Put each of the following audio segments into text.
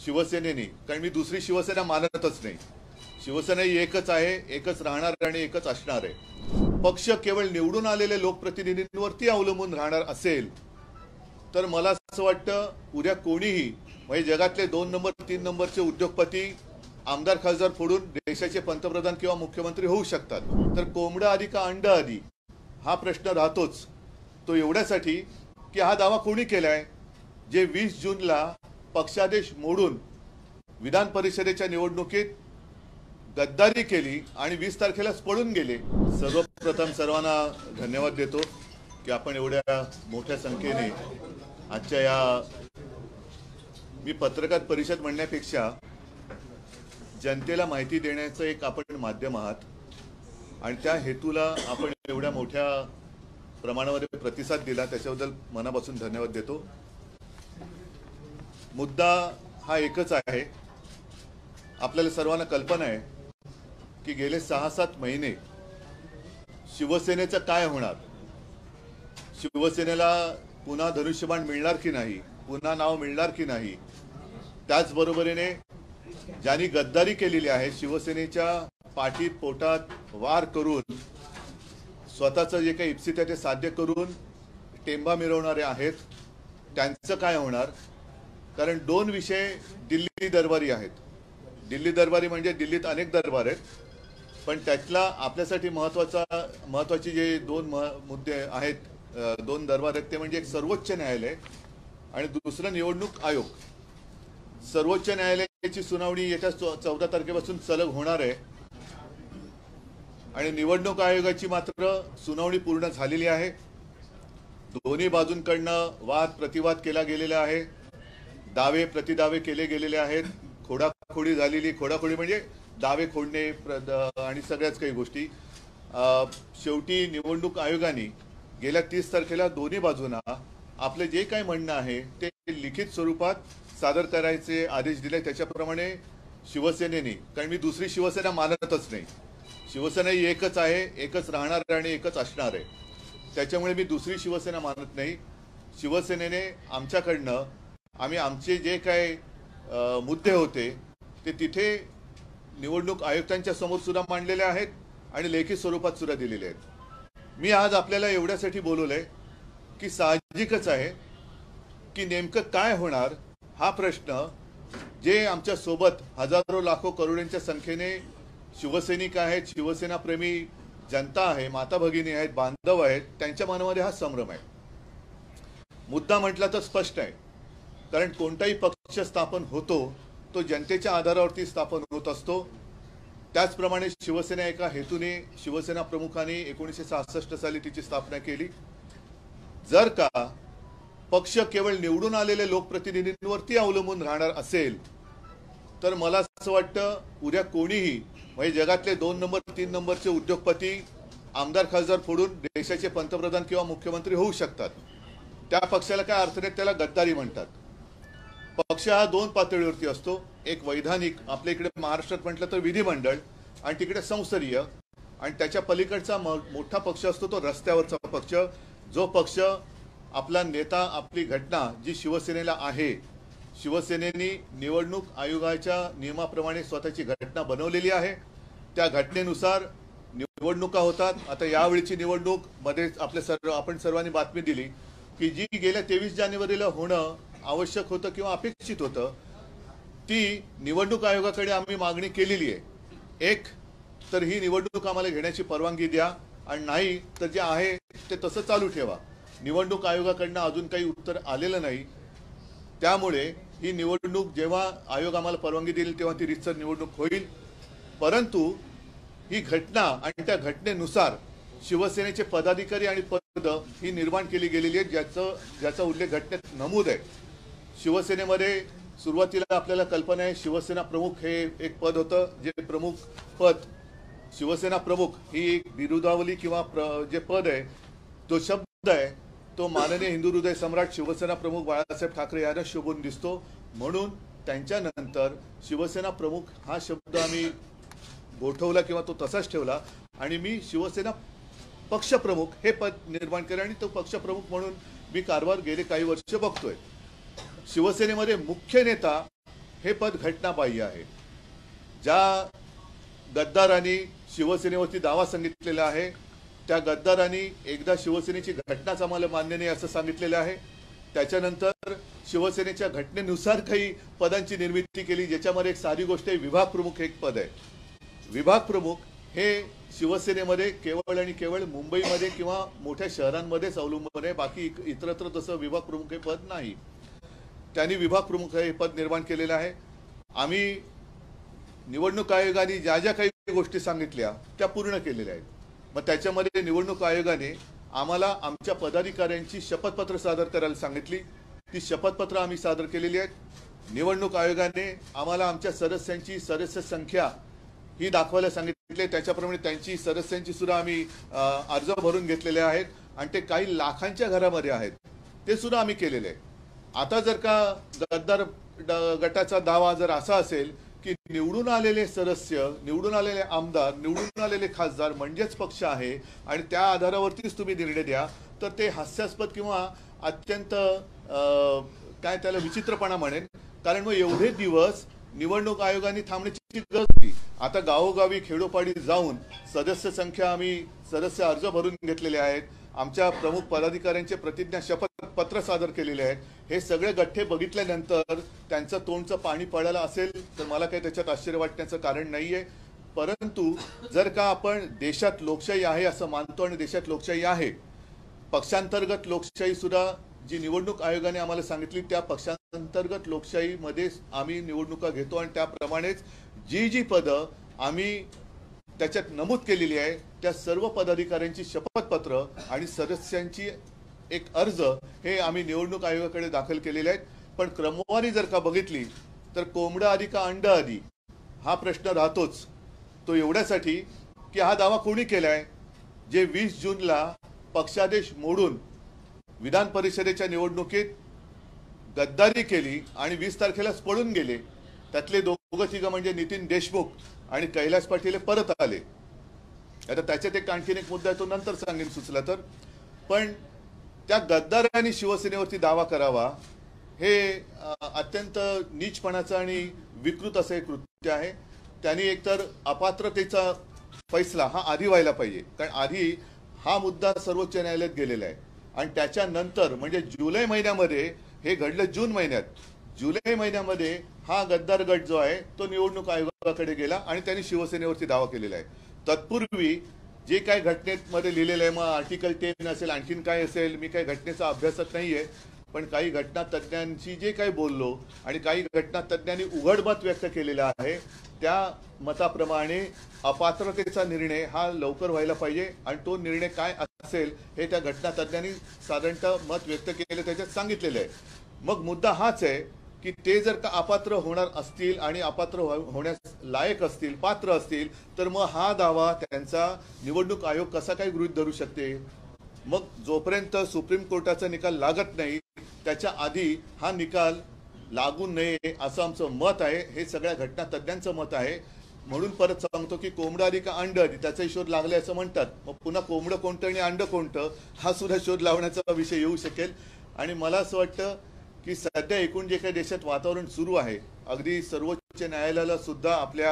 शिवसेनेने, कारण मी दुसरी शिवसेना मानतच नाही. शिवसेना ही एकच आहे, एकच राहणार आणि एकच असणार आहे. पक्ष केवळ निवडून आलेले लोकप्रतिनिधींवरती अवलंबून राहणार असेल तर मला असं वाटतं उद्या कोणीही म्हणजे जगातले 2 नंबर 3 नंबरचे उद्योगपती आमदार खासदार फोडून देशाचे पंतप्रधान किंवा मुख्यमंत्री होऊ शकतात. तर कोंबडा आधी का अंडा आधी हा प्रश्न राहतोच. तो एवढ्यासाठी की हा दावा कोणी केलाय, जे 20 जूनला पक्षादेश मोडून विधान परिषदेच्या निवडणुकीत गद्दारी केली आणि 20 तारखेलाच पळून गेले. सर्वप्रथम सर्वांना धन्यवाद देतो की आपण एवढ्या मोठ्या संख्येने आजच्या या मी पत्रकार परिषद म्हणण्यापेक्षा जनतेला माहिती देण्याचं एक आपण माध्यम आहात आणि त्या हेतूला आपण एवढ्या मोठ्या प्रमाणामध्ये प्रतिसाद दिला त्याच्याबद्दल मनापासून धन्यवाद देतो. मुद्दा हा एकच आहे. आपल्याला सर्वांना कल्पना आहे की गेले 6-7 महिने शिवसेनेचं काय होणार, शिवसेनेला पुन्हा धनुष्यबाण मिळणार की नाही, पुन्हा नाव मिळणार की नाही. त्याचबरोबरीने ज्यांनी गद्दारी केलेली आहे, शिवसेनेच्या पाठीत पोटात वार करून स्वतःचं जे काही इप्सित आहे ते साध्य करून टेंबा मिरवणारे आहेत, त्यांचं काय होणार. कारण 2 विषय दिल्ली दरबारी आहेत. दिल्ली दरबारी म्हणजे दिल्लीत अनेक दरबार आहेत, पण त्यातला आपल्यासाठी महत्वाचे जे 2 मुद्दे आहेत, 2 दरबार आहेत, ते म्हणजे एक सर्वोच्च न्यायालय आणि दुसरं निवडणूक आयोग. सर्वोच्च न्यायालयाची सुनावणी येत्या 14 तारखेपासून सलग होणार आहे आणि निवडणूक आयोगाची मात्र सुनावणी पूर्ण झालेली आहे. दोन्ही बाजूंकडनं वाद प्रतिवाद केला गेलेला आहे, दावे प्रतिदावे केले गेलेले आहेत, खोडाखोडी झालेली. खोडाखोडी म्हणजे दावे खोडणे आणि सगळ्याच काही गोष्टी. शेवटी निवडणूक आयोगाने गेल्या 30 तारखेला दोन्ही बाजूंना आपले जे काही म्हणणं आहे ते लिखित स्वरूपात सादर करायचे आदेश दिले. त्याच्याप्रमाणे शिवसेनेने, कारण मी दुसरी शिवसेना मानतच नाही. शिवसेना ही एकच आहे, एकच राहणार आणि एकच असणार आहे. त्याच्यामुळे मी दुसरी शिवसेना मानत नाही. शिवसेनेने आमच्याकडनं आम्ही आमचे जे काही मुद्दे होते ते तिथे निवडणूक आयुक्तांच्या समोर सुद्धा मांडलेले आहेत आणि लेखी स्वरूपात सुद्धा दिलेले आहेत. मी आज आपल्याला एवढ्यासाठी बोलवलंय की साहजिकच आहे की नेमकं काय होणार हा प्रश्न जे आमच्या सोबत हजारो लाखो करोडोंच्या संख्येने शिवसैनिक आहेत, शिवसेनाप्रेमी जनता आहे, माता भगिनी आहेत, बांधव आहेत, त्यांच्या मनामध्ये हा संभ्रम आहे. मुद्दा म्हटला तर स्पष्ट आहे. कारण कोणताही पक्ष स्थापन होतो तो जनतेच्या आधारावरती स्थापन होत असतो. त्याचप्रमाणे शिवसेना एका हेतूने शिवसेना प्रमुखांनी 1966 साली तिची स्थापना केली. जर का पक्ष केवळ निवडून आलेले लोकप्रतिनिधींवरती अवलंबून राहणार असेल तर मला असं वाटतं उद्या कोणीही म्हणजे जगातले 2 नंबर 3 नंबरचे उद्योगपती आमदार खासदार फोडून देशाचे पंतप्रधान किंवा मुख्यमंत्री होऊ शकतात. त्या पक्षाला काय अर्थ नाही, त्याला गद्दारी म्हणतात. पक्ष हा 2 पातळीवरती असतो. एक वैधानिक, आपल्या इकडे महाराष्ट्रात म्हटलं तर विधिमंडळ, आणि तिकडे संसदीय, आणि त्याच्या पलीकडचा मोठा पक्ष असतो तो रस्त्यावरचा पक्ष. जो पक्ष आपला नेता, आपली घटना जी शिवसेनेला आहे, शिवसेनेने निवडणूक आयोगाच्या नियमाप्रमाणे स्वतःची घटना बनवलेली आहे. त्या घटनेनुसार निवडणुका होतात. आता यावेळीची निवडणूक मध्ये आपण सर्वांनी बातमी दिली की जी गेल्या 23 जानेवारीला होणं आवश्यक होतं किंवा अपेक्षित होतं, ती निवडणूक आयोगाकडे आम्ही मागणी केलेली आहे. एक तर ही निवडणूक आम्हाला घेण्याची परवानगी द्या, आणि नाही तर जे आहे ते तसं चालू ठेवा. निवडणूक आयोगाकडनं अजून काही उत्तर आलेलं नाही. त्यामुळे ही निवडणूक जेव्हा आयोग आम्हाला परवानगी देईल तेव्हा ती रीतसर निवडणूक होईल. परंतु ही घटना आणि त्या घटनेनुसार शिवसेनेचे पदाधिकारी आणि पद ही निर्माण केली गेलेली आहेत, ज्याचा उल्लेख घटनेत नमूद आहे. शिवसेनेमध्ये सुरुवातीला आपल्याला कल्पना आहे शिवसेना प्रमुख हे एक पद होतं. जे प्रमुख पद, शिवसेना प्रमुख ही एक बिरुदावली किंवा जे पद आहे, तो शब्द आहे तो माननीय हिंदू हृदय सम्राट शिवसेना प्रमुख बाळासाहेब ठाकरे यांना शोभून दिसतो. म्हणून त्यांच्यानंतर शिवसेना प्रमुख हा शब्द आम्ही गोठवला किंवा तो तसाच ठेवला आणि मी शिवसेना पक्षप्रमुख हे पद निर्माण केले आणि तो पक्षप्रमुख म्हणून मी कारभार गेले काही वर्ष बघतोय. शिवसेनेमध्ये मुख्य नेता हे पद घटनाबाह्य आहे। ज्या गद्दारांनी शिवसेनेवरती दावा सांगितलेला आहे त्या गद्दारांनी एकदा शिवसेनेची घटनाच आम्हाला मान्य नाही असं सांगितलेलं आहे। त्याच्यानंतर शिवसेनेच्या घटनेनुसार काही पदांची निर्मिती केली, ज्याच्यामध्ये एक साधी गोष्ट आहे, विभाग प्रमुख एक पद आहे। विभाग प्रमुख हे शिवसेनेमध्ये केवळ आणि केवळ मुंबईमध्ये किंवा मोठ्या शहरांमध्येच अवलंबून आहे, बाकी इतरत्र तसं विभाग प्रमुख हे पद नाही। त्यांनी विभाग प्रमुख हे पद निर्माण केलेलं आहे। आम्ही निवडणूक आयोगाने ज्या ज्या काही गोष्टी सांगितल्या त्या पूर्ण केलेल्या आहेत। मग त्याच्यामध्ये निवडणूक आयोगाने आम्हाला आमच्या पदाधिकाऱ्यांची शपथपत्र सादर करायला सांगितली, ती शपथपत्र आम्ही सादर केलेली आहेत। निवडणूक आयोगाने आम्हाला आमच्या सदस्यांची सदस्य संख्या ही दाखवायला सांगितले, त्याच्याप्रमाणे त्यांची सदस्यांची सुद्धा आम्ही अर्ज भरून घेतलेले आहेत आणि ते काही लाखांच्या घरामध्ये आहेत, ते सुद्धा आम्ही केलेले आहे। आता जर का गद्दार गटाचा दावा जर असा असेल की निवडून आलेले सदस्य, निवडून आलेले आमदार, निवडून आलेले खासदार म्हणजेच पक्ष आहे आणि त्या आधारावरतीच तुम्ही निर्णय द्या, तर ते हास्यास्पद किंवा अत्यंत काय त्याला विचित्रपणा म्हणेन। कारण मग एवढे दिवस निवडणूक आयोगाने थांबण्याची गरज होती। आता गावोगावी खेडोपाडी जाऊन सदस्य संख्या आम्ही सदस्य अर्ज भरून घेतलेले आहेत, आमच्या प्रमुख पदाधिकाऱ्यांचे प्रतिज्ञा शपथपत्र सादर केलेले आहेत। हे सगळे गठ्ठे बघितल्यानंतर त्यांचं तोंडचं पाणी पडायला असेल तर मला काही त्याच्यात आश्चर्य वाटण्याचं कारण नाहीये। परंतु जर का आपण देशात लोकशाही आहे असं मानतो आणि देशात लोकशाही आहे, पक्षांतर्गत लोकशाही सुद्धा जी निवडणूक आयोगाने आम्हाला सांगितली त्या पक्षांतर्गत लोकशाहीमध्ये आम्ही निवडणुका घेतो आणि त्याप्रमाणेच जी जी पदं आम्ही त्याच्यात नमूद केलेली आहे त्या सर्व पदाधिकाऱ्यांची शपथपत्र आणि सदस्यांची एक अर्ज हे आम्ही निवडणूक आयोगाकडे दाखल केलेले आहेत। पण क्रमवारी जर का बघितली तर कोंबडं आधी का अंड आधी हा प्रश्न राहतोच। तो एवढ्यासाठी की हा दावा कोणी केलाय, जे 20 जूनला पक्षादेश मोडून विधान परिषदेच्या निवडणुकीत गद्दारी केली आणि 20 तारखेलाच पळून गेले, त्यातले दोघं तिघं म्हणजे नितीन देशमुख आणि कैलास पाटील परत आले। आता त्याच्यात एक आणखीन एक मुद्दा आहे, तो नंतर सांगेन सुचला तर। पण त्या गद्दारांनी शिवसेनेवरती दावा करावा हे अत्यंत नीचपणाचं आणि विकृत असं एक कृत्य आहे। त्यांनी एकतर अपात्रतेचा फैसला हा आधी व्हायला पाहिजे, कारण आधी हा मुद्दा सर्वोच्च न्यायालयात गेलेला आहे आणि त्याच्यानंतर म्हणजे जुलै महिन्यामध्ये हे घडलं, जून महिन्यात, जुलै महिन्यामध्ये हा गद्दार गट जो आहे तो निवडणूक आयोगाकडे गेला आणि त्यांनी शिवसेनेवरती दावा केलेला आहे। तत्पूर्वी जे काय घटनेमध्ये लिहिलेलं आहे, मग आर्टिकल 10 असेल आणखीन काय असेल, मी काही घटनेचा अभ्यासक नाहीये, पण काही घटना तज्ज्ञांशी जे काही बोललो आणि काही घटना तज्ज्ञांनी उघड मत व्यक्त केलेलं आहे त्या मताप्रमाणे अपात्रतेचा निर्णय हा लवकर व्हायला पाहिजे आणि तो निर्णय काय असेल हे त्या घटना तज्ज्ञांनी साधारणतः मत व्यक्त केलं, त्याच्यात सांगितलेलं आहे। मग मुद्दा हाच आहे की ते जर का अपात्र होणार असतील आणि अपात्र होण्यास लायक असतील, पात्र असतील, तर मग हा दावा त्यांचा निवडणूक आयोग कसा काय गृहीत धरू शकते? मग जोपर्यंत सुप्रीम कोर्टाचा निकाल लागत नाही त्याच्या आधी हा निकाल लागू नये असं आमचं मत आहे, हे सगळ्या घटना तज्ज्ञांचं मत आहे। म्हणून परत सांगतो की कोंबडं आधी का अंड आधी त्याचाही शोध लागले असं म्हणतात, मग पुन्हा कोंबडं कोणतं आणि अंड कोणतं हा सुद्धा शोध लावण्याचा विषय येऊ शकेल। आणि मला असं वाटतं की सध्या एकूण जे काही देशात वातावरण सुरू आहे, अगदी सर्वोच्च न्यायालयाला सुद्धा आपल्या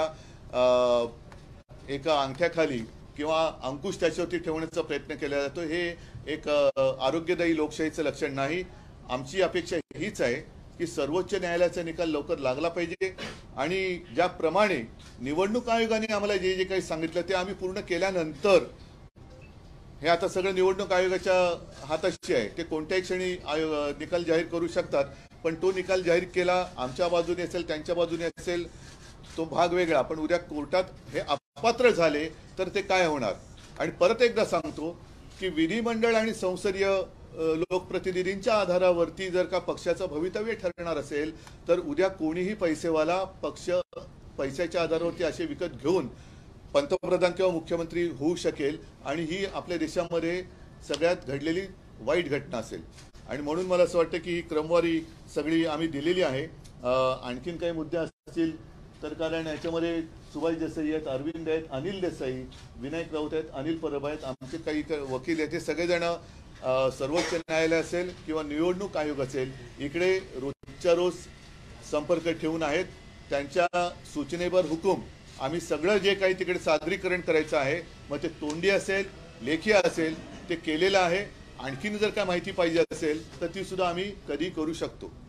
एका अंगठ्याखाली किंवा अंकुश त्याच्यावरती ठेवण्याचा प्रयत्न केला जातो, हे एक आरोग्यदायी लोकशाहीचं लक्षण नाही। आमची अपेक्षा हीच आहे की सर्वोच्च न्यायालयाचा निकाल लवकर लागला पाहिजे आणि ज्याप्रमाणे निवडणूक आयोगाने आम्हाला जे जे काही सांगितलं ते आम्ही पूर्ण केल्यानंतर हे आता सगळं निवडणूक आयोगाच्या हाताशी आहे, ते कोणत्याही क्षणी निकाल जाहीर करू शकतात। पण तो निकाल जाहीर केला आमच्या बाजूने असेल त्यांच्या बाजूने असेल तो भाग वेगळा, पण उद्या कोर्टात हे अपात्र झाले तर ते काय होणार? आणि परत एकदा सांगतो की विधिमंडळ आणि संसदीय लोकप्रतिनिधींच्या आधारावरती जर का पक्षाचं भवितव्य ठरणार असेल तर उद्या कोणीही पैसेवाला पक्ष पैशाच्या आधारावरती असे विकत घेऊन पंतप्रधान किंवा मुख्यमंत्री होऊ शकेल आणि ही आपल्या देशामध्ये सगळ्यात घडलेली वाईट घटना असेल। आणि म्हणून मला असं वाटतं की ही क्रमवारी सगळी आम्ही दिलेली आहे। आणखीन काही मुद्दे असतील तर, कारण याच्यामध्ये सुभाष देसाई आहेत, अरविंद आहेत, अनिल देसाई, विनायक राऊत आहेत, अनिल परब आहेत, आमचे काही वकील आहेत, हे सगळेजण सर्वोच्च न्यायालय असेल किंवा निवडणूक आयोग असेल इकडे रोजच्या रोज संपर्क ठेवून आहेत. त्यांच्या सूचनेवर हुकूम आम्ही सगळं जे काही तिकडे सादरीकरण करायचं आहे, मग ते तोंडी असेल, लेखी असेल, ते केलेलं आहे. आणखीन जर काय माहिती पाहिजे असेल तर ती सुद्धा आम्ही कधी करू शकतो.